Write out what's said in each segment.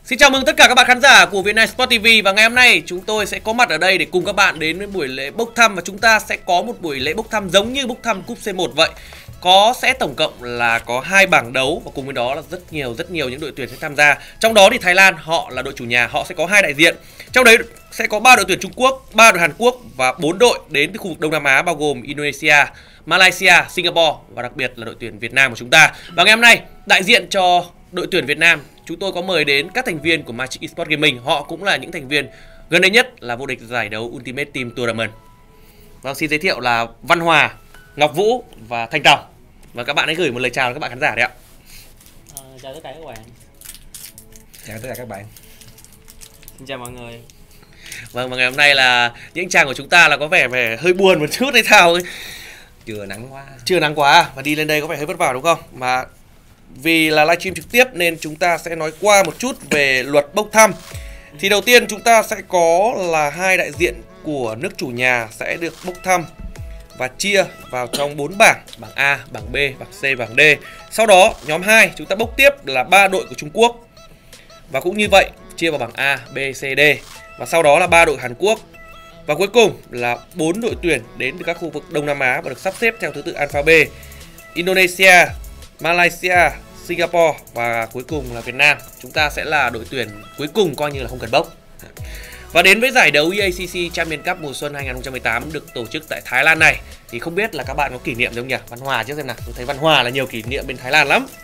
Xin chào mừng tất cả các bạn khán giả của Vietnam Sport TV. Và ngày hôm nay chúng tôi sẽ có mặt ở đây để cùng các bạn đến với buổi lễ bốc thăm. Và chúng ta sẽ có một buổi lễ bốc thăm giống như bốc thăm cúp C1 vậy. Sẽ tổng cộng là có 2 bảng đấu và cùng với đó là rất nhiều những đội tuyển sẽ tham gia. Trong đó thì Thái Lan họ là đội chủ nhà, họ sẽ có 2 đại diện. Trong đấy sẽ có 3 đội tuyển Trung Quốc, 3 đội Hàn Quốc và 4 đội đến từ khu vực Đông Nam Á bao gồm Indonesia, Malaysia, Singapore và đặc biệt là đội tuyển Việt Nam của chúng ta. Và ngày hôm nay đại diện cho đội tuyển Việt Nam, chúng tôi có mời đến các thành viên của Magic Esports Gaming. Họ cũng là những thành viên gần đây nhất là vô địch giải đấu Ultimate Team Tournament. Vâng, xin giới thiệu là Văn Hòa, Ngọc Vũ và Thanh Tòng. Và các bạn hãy gửi một lời chào đến các bạn khán giả đấy ạ. Chào tất cả các bạn. Chào tất cả các bạn. Xin chào mọi người. Vâng, và ngày hôm nay là những trang của chúng ta là có vẻ hơi buồn một chút hay sao ấy. Chưa nắng quá và đi lên đây có vẻ hơi vất vả đúng không? Mà vì là livestream trực tiếp nên chúng ta sẽ nói qua một chút về luật bốc thăm. Thì đầu tiên chúng ta sẽ có là 2 đại diện của nước chủ nhà sẽ được bốc thăm và chia vào trong 4 bảng, bảng A, bảng B, bảng C, bảng D. Sau đó nhóm 2 chúng ta bốc tiếp là 3 đội của Trung Quốc. Và cũng như vậy chia vào bảng A, B, C, D. Và sau đó là 3 đội Hàn Quốc. Và cuối cùng là 4 đội tuyển đến từ các khu vực Đông Nam Á và được sắp xếp theo thứ tự alphabet: Indonesia, Malaysia, Singapore và cuối cùng là Việt Nam. Chúng ta sẽ là đội tuyển cuối cùng coi như là không cần bốc. Và đến với giải đấu EACC Champions Cup mùa xuân 2018 được tổ chức tại Thái Lan này thì không biết là các bạn có kỷ niệm gì không nhỉ? Văn Hòa trước xem nào. Tôi thấy Văn Hòa là nhiều kỷ niệm bên Thái Lan lắm.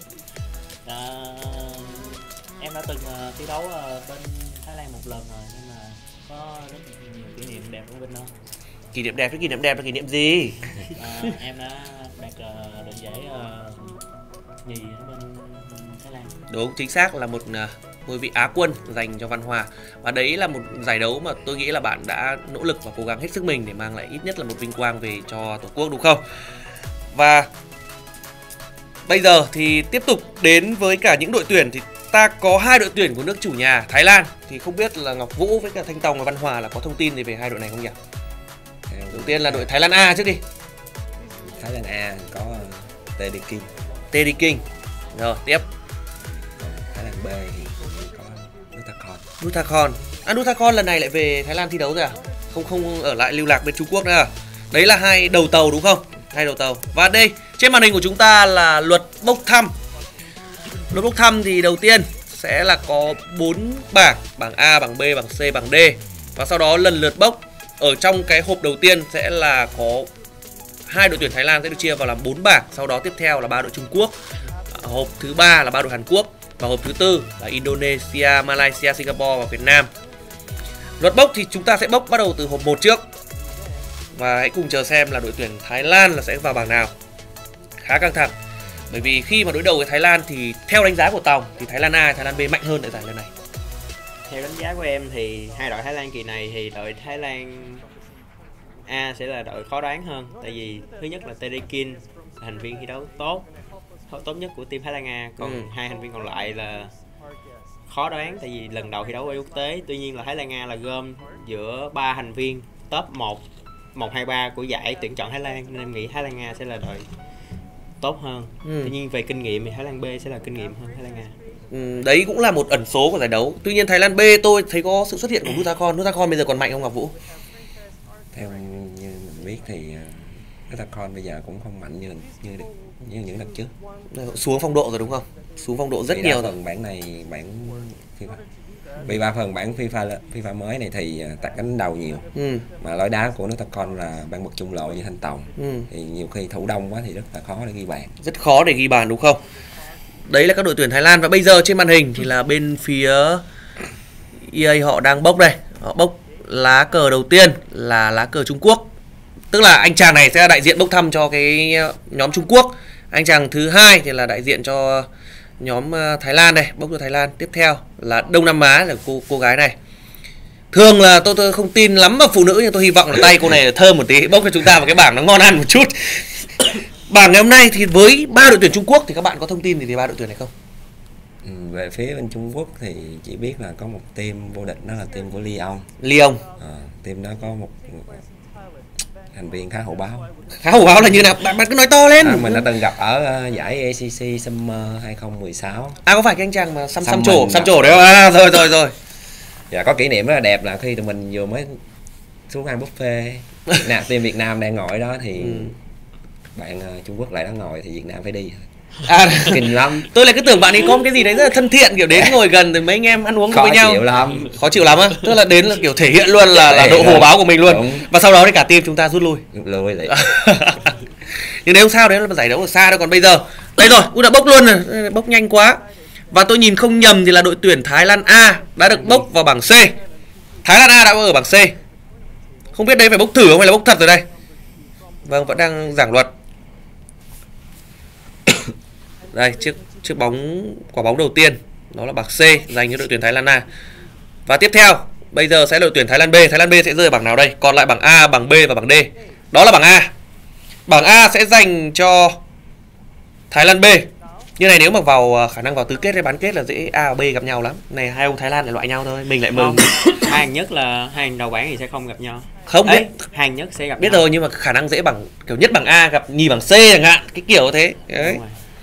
Em đã từng thi đấu bên Thái Lan một lần rồi nhưng mà có rất nhiều kỷ niệm đẹp của bên đó. Kỷ niệm đẹp với kỷ niệm đẹp là kỷ niệm gì? Em đã đạt được giải nhì ở bên Thái Lan. Đúng, chính xác là một ngôi vị Á quân dành cho Văn Hòa. Và đấy là một giải đấu mà tôi nghĩ là bạn đã nỗ lực và cố gắng hết sức mình để mang lại ít nhất là một vinh quang về cho Tổ quốc đúng không? Và bây giờ thì tiếp tục đến với cả những đội tuyển. Thì ta có 2 đội tuyển của nước chủ nhà Thái Lan. Thì không biết là Ngọc Vũ với cả Thanh Tòng và Văn Hòa là có thông tin gì về 2 đội này không nhỉ? Đầu tiên là đội Thái Lan A trước đi. Thái Lan A có TD King. TD King. Rồi tiếp. Thái Lan B thì có Nutakon. Nutakon lần này lại về Thái Lan thi đấu rồi à? Không ở lại lưu lạc bên Trung Quốc nữa à? Đấy là 2 đầu tàu đúng không? 2 đầu tàu. Và đây trên màn hình của chúng ta là luật bốc thăm. Luật bốc thăm thì đầu tiên sẽ là có 4 bảng, bảng A, bảng B, bảng C, bảng D. Và sau đó lần lượt bốc. Ở trong cái hộp đầu tiên sẽ là có 2 đội tuyển Thái Lan sẽ được chia vào làm 4 bảng. Sau đó tiếp theo là 3 đội Trung Quốc. Hộp thứ 3 là 3 đội Hàn Quốc. Và hộp thứ 4 là Indonesia, Malaysia, Singapore và Việt Nam. Luật bốc thì chúng ta sẽ bốc bắt đầu từ hộp 1 trước. Và hãy cùng chờ xem là đội tuyển Thái Lan là sẽ vào bảng nào. Khá căng thẳng. Bởi vì khi mà đối đầu với Thái Lan thì theo đánh giá của Tòng thì Thái Lan A, Thái Lan B mạnh hơn tại giải lần này. Theo đánh giá của em thì 2 đội Thái Lan kỳ này thì đội Thái Lan A sẽ là đội khó đoán hơn. Tại vì thứ nhất là TD King là thành viên thi đấu tốt nhất của team Thái Lan A. Còn 2 thành viên còn lại là khó đoán tại vì lần đầu thi đấu ở quốc tế. Tuy nhiên là Thái Lan A là gom giữa 3 thành viên top 1, 2, 3 của giải tuyển chọn Thái Lan. Nên em nghĩ Thái Lan A sẽ là đội tốt hơn. Tuy nhiên về kinh nghiệm thì Thái Lan B sẽ là kinh nghiệm hơn Thái Lan A. Đấy cũng là một ẩn số của giải đấu. Tuy nhiên Thái Lan B tôi thấy có sự xuất hiện của Nutakon. Nutakon bây giờ còn mạnh không Ngọc Vũ? Theo như mình biết thì Nutakon bây giờ cũng không mạnh như những lần trước. Xuống phong độ rồi đúng không? Xuống phong độ rất nhiều rồi. Bảng này bảng FIFA. Vì 3 phần bảng FIFA mới này thì tạt đánh đầu nhiều. Mà lối đá của Nutakon là ban bậc trung lộ như Thanh Tòng. Thì nhiều khi thủ đông quá thì rất là khó để ghi bàn. Rất khó để ghi bàn đúng không? Đấy là các đội tuyển Thái Lan. Và bây giờ trên màn hình thì là bên phía EA họ đang bốc đây. Họ bốc lá cờ đầu tiên là lá cờ Trung Quốc. Tức là anh chàng này sẽ là đại diện bốc thăm cho cái nhóm Trung Quốc. Anh chàng thứ 2 thì là đại diện cho nhóm Thái Lan này, bốc cho Thái Lan. Tiếp theo là Đông Nam Á là cô gái này. Thường là tôi không tin lắm vào phụ nữ nhưng tôi hy vọng là tay cô này thơm một tí, bốc cho chúng ta một cái bảng nó ngon ăn một chút. Bảng ngày hôm nay thì với 3 đội tuyển Trung Quốc thì các bạn có thông tin gì về 3 đội tuyển này không? Về phía bên Trung Quốc thì chỉ biết là có một team vô địch, đó là team của Lyon. Lyon. Team đó có một thành viên khá hổ báo. Khá hổ báo là như nào? Bạn cứ nói to lên. Mình đã từng gặp ở giải ACC Summer 2016. Có phải cái anh chàng mà xăm trổ đấy không? Rồi. Dạ, có kỷ niệm rất là đẹp là khi tụi mình vừa mới xuống ăn buffet, team Việt Nam đang ngồi đó thì bạn Trung Quốc lại đang ngồi thì Việt Nam phải đi. Kinh lắm. Tôi lại cứ tưởng bạn ấy có một cái gì đấy rất là thân thiện, kiểu đến ngồi gần rồi mấy anh em ăn uống với nhau. Khó chịu lắm á. Tức là đến là kiểu thể hiện luôn là độ hổ báo của mình luôn. Đúng. Và sau đó thì cả team chúng ta rút lui lại. Nhưng đấy không sao, đấy là giải đấu ở xa đâu. Còn bây giờ đây rồi, đã bốc luôn rồi, bốc nhanh quá. Và tôi nhìn không nhầm thì là đội tuyển Thái Lan A đã được bốc vào bảng C. Thái Lan A đã ở bảng C. Không biết đây phải bốc thử không hay là bốc thật rồi đây. Vâng, vẫn đang giảng luật. Đây, chiếc quả bóng đầu tiên đó là bảng C dành cho đội tuyển Thái Lan A. Và tiếp theo, bây giờ sẽ là đội tuyển Thái Lan B. Thái Lan B sẽ rơi ở bảng nào đây? Còn lại bảng A, bảng B và bảng D. Đó là bảng A. Bảng A sẽ dành cho Thái Lan B. Như này nếu mà khả năng vào tứ kết hay bán kết là dễ A và B gặp nhau lắm. Này hai ông Thái Lan lại loại nhau thôi, mình lại mừng. Hàng nhất là hàng đầu bảng thì sẽ không gặp nhau. Không biết, hàng nhất sẽ gặp biết nhau. rồi, nhưng mà khả năng dễ bằng kiểu nhất bảng A gặp nhì bảng C chẳng hạn, cái kiểu thế. Đấy.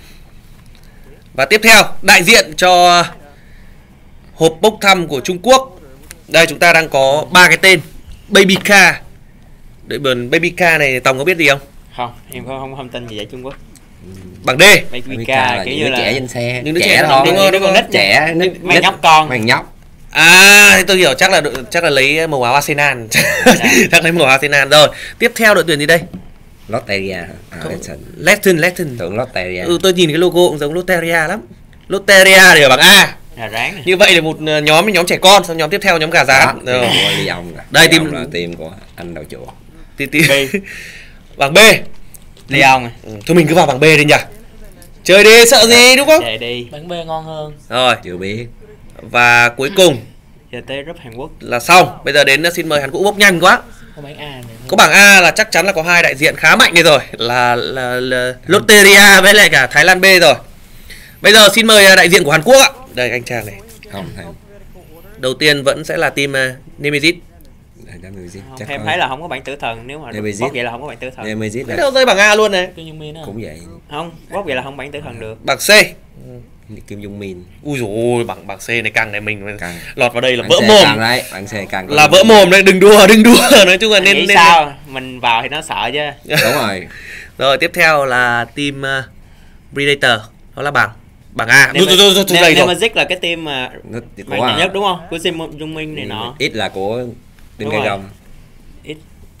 Và tiếp theo, đại diện cho hộp bốc thăm của Trung Quốc. Đây chúng ta đang có 3 cái tên. Baby Car. Đội tuyển Baby Car này Tòng có biết gì không? Không, em không tin gì vậy Trung Quốc. Bảng D. Baby Car kiểu như là trẻ trên xe. Những đứa trẻ thôi. Đúng rồi, nít trẻ, mày nhóc con. Mày nhóc. Thì tôi hiểu, chắc là lấy màu áo Arsenal. Chắc lấy màu áo Arsenal rồi. Tiếp theo đội tuyển gì đây? Lotteria. Letten. Tưởng Lotteria. Tôi nhìn cái logo cũng giống Lotteria lắm. Lotteria thì ở bảng A. Ráng. Như vậy là một nhóm trẻ con, xong nhóm tiếp theo nhóm gà rán. Đây team của anh đầu chùa. Bảng B. Leon. Thôi mình cứ vào bảng B đi nhỉ. Chơi đi, sợ gì đúng không? Chơi đi. Bảng B ngon hơn. Rồi, chưa biết. Và cuối cùng giờ tới group Hàn Quốc là xong. Bây giờ đến xin mời Hàn Quốc bốc nhanh quá. Có bảng A này. Có bảng A là chắc chắn là có hai đại diện khá mạnh này rồi, là Lotteria với lại cả Thái Lan B rồi. Bây giờ xin mời đại diện của Hàn Quốc ạ. Đây anh chàng này. Không. Đầu tiên vẫn sẽ là team Nemesis. Em thấy là không có bảng tử thần, nếu mà bốc vậy là không có bảng tử thần. Nemesis là đâu rơi bảng A luôn này. Cũng vậy. Không, bốc vậy là không bảng tử thần được. Bảng C. Kim Jong Min. Ui dồi ôi, bảng C này căng này, mình lọt vào đây là vỡ mồm. Bảng C căng. Là vỡ mồm đấy, đừng đùa. Nói chung là nên sao? Mình vào thì nó sợ chứ. Đúng rồi. Rồi tiếp theo là team Predator, đó là bảng A. Nemesis là cái team mà mạnh nhất đúng không? Của Kim Jong Min này nọ. Ít là của Đinh Gai Gông. Ít.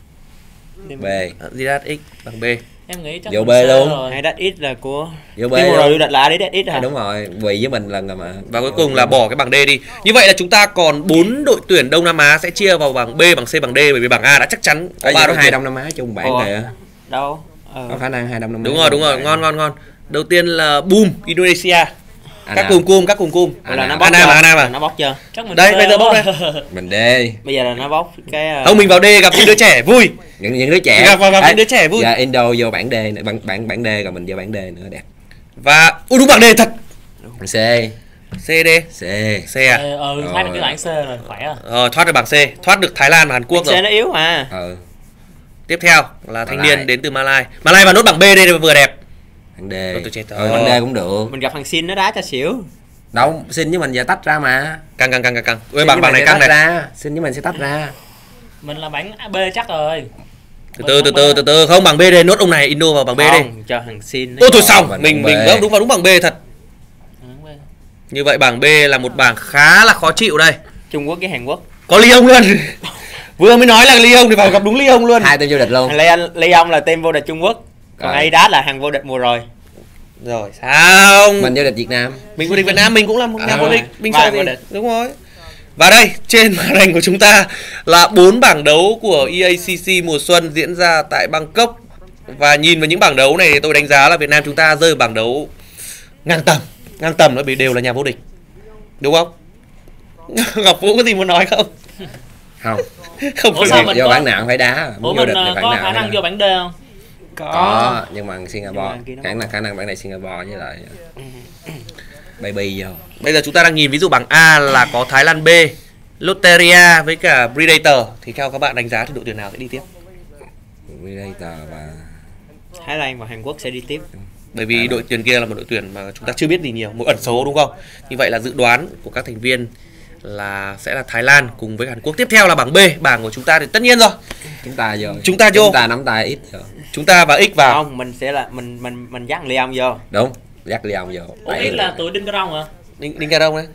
B. Zidat X bảng B. Em nghĩ chắc B luôn. Hay Dead X là của team rồi đặt lại Dead X hả? Đúng rồi, quỳ với mình lần rồi mà. Và cuối cùng là bỏ cái bảng D đi. Như vậy là chúng ta còn 4 đội tuyển Đông Nam Á sẽ chia vào bảng B, bảng C, bảng D, bởi vì bảng A đã chắc chắn có 3 đội hai Đông Nam Á chung bảng kìa. Đâu? Có khả năng hai Đông Nam Á. Đúng rồi, ngon. Đầu tiên là Boom Indonesia. Các cùng. Là nó bóc nó bóc chưa? Đây bây giờ bóc đây. Mình D. Bây giờ là nó bóc cái không, mình vào D gặp những đứa trẻ vui. Những đứa trẻ. Gặp những đứa trẻ vui. Dạ Indo vô bảng D nữa, bảng D rồi mình vô bảng D nữa đẹp. Và đúng bảng D thật. Bảng C. C à? Thoát được cái bảng C rồi, khỏe rồi. Thoát được bảng C, thoát được Thái Lan và Hàn Quốc rồi. C nó yếu mà. Tiếp theo là thanh niên đến từ Malai và nốt bảng B đây vừa đẹp. Bảng D. Bảng D cũng được. Mình gặp thằng Xin nó đá cho xỉu. Đâu, Xin với mình giờ tách ra mà. Căng. Ôi bảng này căng này. Xin với mình sẽ tách ra. Mình là bảng B chắc rồi. Từ từ không, bảng B đây, nốt ông này Indo vào bảng B đi. Cho thằng Xin. Ôi thôi xong, mình đúng bảng B thật. Như vậy bảng B là một bảng khá là khó chịu đây. Trung Quốc với Hàn Quốc. Có Lyon luôn. Vừa mới nói là Lyon thì phải gặp đúng Lyon luôn. Hai team vô địch luôn. Lyon là team vô địch Trung Quốc. Còn Adidas là hàng vô địch mùa rồi. Rồi sao? Mình vô địch Việt Nam. Mình vô địch Việt Nam, mình cũng là một nhà vô địch. Mình sao gì? Đúng rồi. Và đây, trên màn hình của chúng ta là 4 bảng đấu của EACC mùa xuân diễn ra tại Bangkok. Và nhìn vào những bảng đấu này tôi đánh giá là Việt Nam chúng ta rơi bảng đấu ngang tầm nó bị đều là nhà vô địch. Đúng không? Ngọc Vũ có gì muốn nói không? Không có gì. Do bảng nào phải đá. Ủa mình có khả năng vô bảng D không? Có, nhưng mà Singapore khả năng bảng này Singapore với lại Baby vô. Bây giờ chúng ta đang nhìn ví dụ bảng A là có Thái Lan B, Lotteria với cả Predator, thì theo các bạn đánh giá thì đội tuyển nào sẽ đi tiếp? Predator và Thái Lan và Hàn Quốc sẽ đi tiếp. Bởi vì đội tuyển kia là một đội tuyển mà chúng ta chưa biết gì nhiều, một ẩn số đúng không? Như vậy là dự đoán của các thành viên là sẽ là Thái Lan cùng với Hàn Quốc. Tiếp theo là bảng B, bảng của chúng ta thì tất nhiên rồi. Chúng ta vô. Chúng ta nắm tay X rồi. Chúng ta và X vào. Không, mình sẽ là mình dắt Leon vô. Đúng, dắt Leon vô. Ủa X là tụi Đinh Ca Rông hả? Đinh Ca Rông đấy.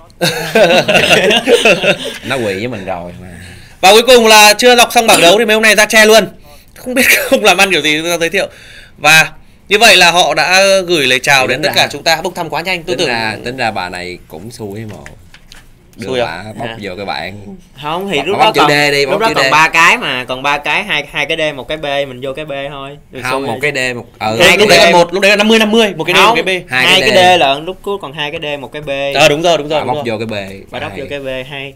Nó quỳ với mình rồi mà. Và cuối cùng là chưa đọc xong bảng đấu thì mấy hôm nay ra che luôn. Không biết không làm ăn kiểu gì tôi giới thiệu. Và như vậy là họ đã gửi lời chào đến tất cả chúng ta. Bốc thăm quá nhanh, tôi tưởng tính ra bà này cũng xui một. Đưa bà bóc vô cái bạn. Không thì lúc đó còn 3 cái mà, còn 3 cái, hai cái D một cái B, mình vô cái B thôi. Không, một cái D một lúc đấy là lúc đấy là 50-50, một cái D một cái B. Hai cái D lận, lúc cuối còn 2 cái D một cái B. Đúng rồi. Bóc vô cái B. Bà đắp vô cái B hay.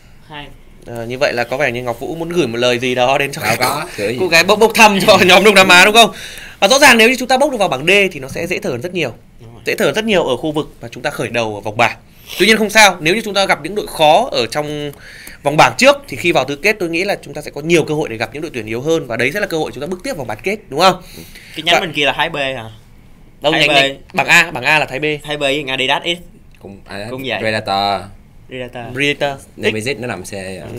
Như vậy là có vẻ như Ngọc Vũ muốn gửi một lời gì đó đến cho cô gái bốc thăm cho nhóm Đông Nam Á đúng không? Và rõ ràng nếu như chúng ta bốc được vào bảng D thì nó sẽ dễ thở hơn rất nhiều. Dễ thở rất nhiều ở khu vực và chúng ta khởi đầu ở vòng bảng. Tuy nhiên không sao, nếu như chúng ta gặp những đội khó ở trong vòng bảng trước thì khi vào tứ kết tôi nghĩ là chúng ta sẽ có nhiều cơ hội để gặp những đội tuyển yếu hơn, và đấy sẽ là cơ hội chúng ta bước tiếp vào bán kết, đúng không? Cái nhánh bên kia là Thái B hả? Đâu, nhánh bảng A là Thái B. Thái B với Adidas X cũng vậy. Predator. Nemesis nó nằm C.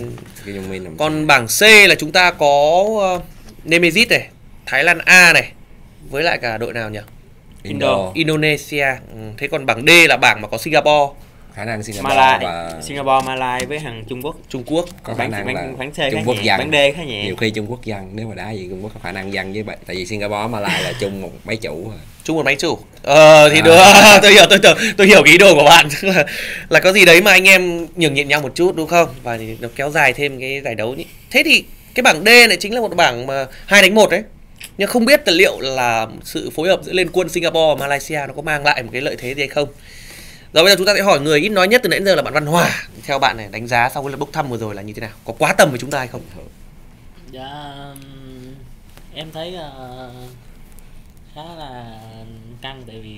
Còn bảng C là chúng ta có Nemesis này, Thái Lan A này, với lại cả đội nào nhỉ? Indonesia. Thế còn bảng D là bảng mà có Singapore, khả năng Singapore, Singapore, Malaysia với thằng Trung Quốc. Có khả năng là Trung Quốc dần, bảng D khá nhẹ. Nhiều khi Trung Quốc dần, nếu mà đá gì Trung Quốc có khả năng dần với bạn, tại vì Singapore, Malaysia là chung một máy chủ. Chung một máy chủ. Thì được. tôi hiểu cái ý đồ của bạn. là có gì đấy mà anh em nhường nhịn nhau một chút đúng không? Và thì nó kéo dài thêm cái giải đấu nhỉ. Thế thì cái bảng D này chính là một bảng mà 2-1 đấy. Nhưng không biết là liệu là sự phối hợp giữa Liên quân Singapore và Malaysia nó có mang lại một cái lợi thế gì hay không. Rồi bây giờ chúng ta sẽ hỏi người ít nói nhất từ nãy giờ là bạn Văn Hòa. Theo bạn này, đánh giá sau cái lần bốc thăm vừa rồi là như thế nào? Có quá tầm với chúng ta hay không? Dạ, em thấy khá là căng, tại vì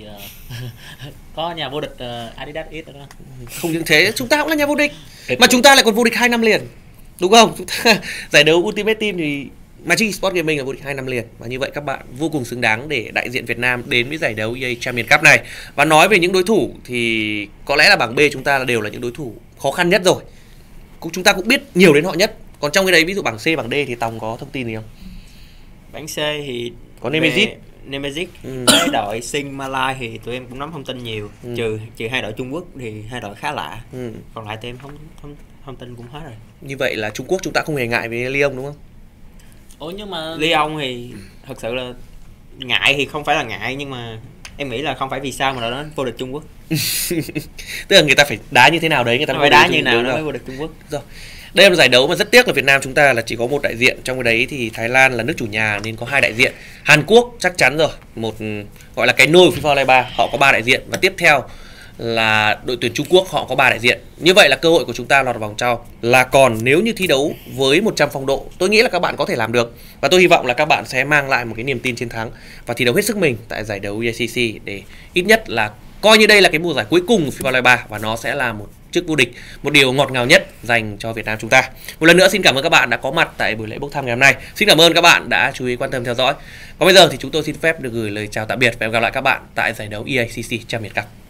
có nhà vô địch Adidas X đó. Không những thế, chúng ta cũng là nhà vô địch. Mà chúng ta lại còn vô địch 2 năm liền. Đúng không? Chúng ta, giải đấu Ultimate Team thì Magic Sport Gaming là vô địch 2 năm liền. Và như vậy các bạn vô cùng xứng đáng để đại diện Việt Nam đến với giải đấu EA Champions Cup này. Và nói về những đối thủ thì có lẽ là bảng B chúng ta đều là những đối thủ khó khăn nhất rồi. Chúng ta cũng biết nhiều đến họ nhất. Còn trong cái đấy ví dụ bảng C, bảng D thì Tòng có thông tin gì không? Bảng C thì có Nemesis. Cái đội Sing Malai thì tụi em cũng nắm thông tin nhiều. Trừ hai đội Trung Quốc thì hai đội khá lạ. Còn lại tụi em thông tin cũng hết rồi. Như vậy là Trung Quốc chúng ta không hề ngại với Lyon đúng không? Ủa nhưng mà Lyon thì thật sự là ngại thì không phải là ngại, nhưng mà em nghĩ là không phải vì sao mà nó vô địch Trung Quốc. Tức là người ta phải đá như thế nào đấy, người ta phải đá như nào nó mới vô địch Trung Quốc. Rồi. Đây là một giải đấu mà rất tiếc là Việt Nam chúng ta là chỉ có một đại diện, trong cái đấy thì Thái Lan là nước chủ nhà nên có 2 đại diện. Hàn Quốc chắc chắn rồi, một gọi là cái nôi của FIFA Online 3, họ có 3 đại diện, và tiếp theo là đội tuyển Trung Quốc, họ có 3 đại diện. Như vậy là cơ hội của chúng ta lọt vào vòng sau là còn, nếu như thi đấu với 100 phong độ, tôi nghĩ là các bạn có thể làm được. Và tôi hy vọng là các bạn sẽ mang lại một cái niềm tin chiến thắng và thi đấu hết sức mình tại giải đấu EACC để ít nhất là coi như đây là cái mùa giải cuối cùng của FIFA Online 3 và nó sẽ là một chức vô địch, một điều ngọt ngào nhất dành cho Việt Nam chúng ta. Một lần nữa xin cảm ơn các bạn đã có mặt tại buổi lễ bốc thăm ngày hôm nay. Xin cảm ơn các bạn đã chú ý quan tâm theo dõi. Còn bây giờ thì chúng tôi xin phép được gửi lời chào tạm biệt và hẹn gặp lại các bạn tại giải đấu EACC Champions Cup.